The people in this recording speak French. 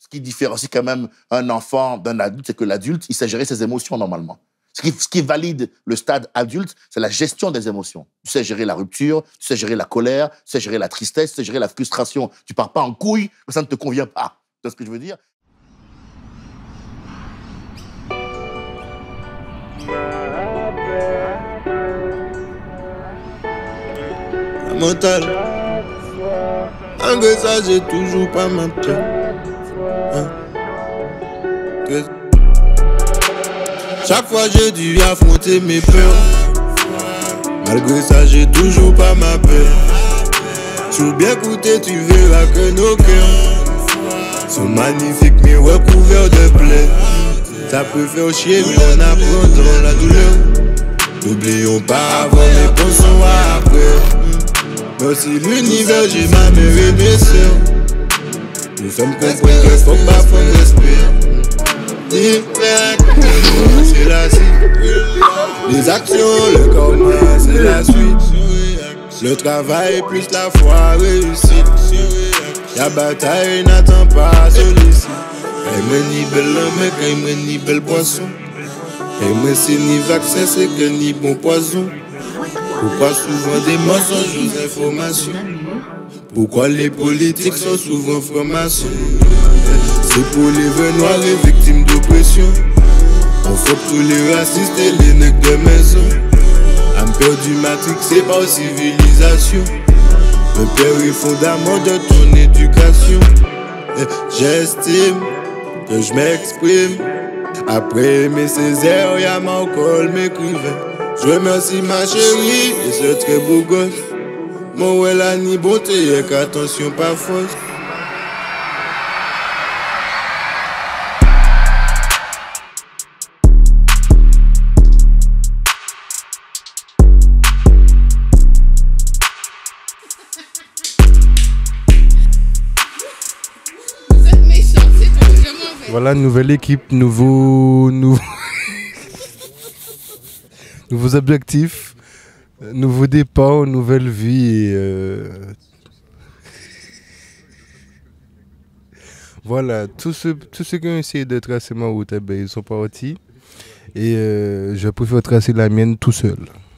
Ce qui différencie quand même un enfant d'un adulte, c'est que l'adulte, il sait gérer ses émotions normalement. Ce qui valide le stade adulte, c'est la gestion des émotions. Tu sais gérer la rupture, tu sais gérer la colère, tu sais gérer la tristesse, tu sais gérer la frustration. Tu pars pas en couille, que ça ne te convient pas. Tu vois ce que je veux dire? La mentale, malgré ça, j'ai toujours pas ma paix. Chaque fois j'ai dû affronter mes peurs. Malgré ça j'ai toujours pas ma paix. Sur bien écouter tu verras que nos cœurs sont magnifiques mais recouverts de plaies. Ça peut faire chier mais on apprendra la douleur. N'oublions pas avant mais pensons à après. Merci l'univers, j'ai ma mère et mes soeurs. Nous sommes compris qu'il faut pas prendre l'esprit. C'est la suite. Les actions, le commun, c'est la suite. Le travail plus la foi réussie. La bataille n'attend pas celui-ci. Quand il ni belle homme, quand il ni belle poisson. Quand c'est ni vaccin, c'est que ni bon poison. Pourquoi souvent des mensonges aux informations? Pourquoi les politiques sont souvent francs-maçons? C'est pour les vrais noirs et victimes d'oppression. On fait tous les racistes et les nègres de maison. À me perdre du matrix, c'est pas civilisation. Le père est fondament de ton éducation. J'estime que je m'exprime. Après mes Césaires, y'a mon col m'écrivait. Je remercie ma chérie et ce très beau gosse. Mon elle a ni bonté et qu'attention pas fausse. Voilà, nouvelle équipe, nouveaux objectifs, nouveaux départs, nouvelle vie. Voilà, tous ceux qui ont essayé de tracer ma route, ils sont partis. Et je préfère tracer la mienne tout seul.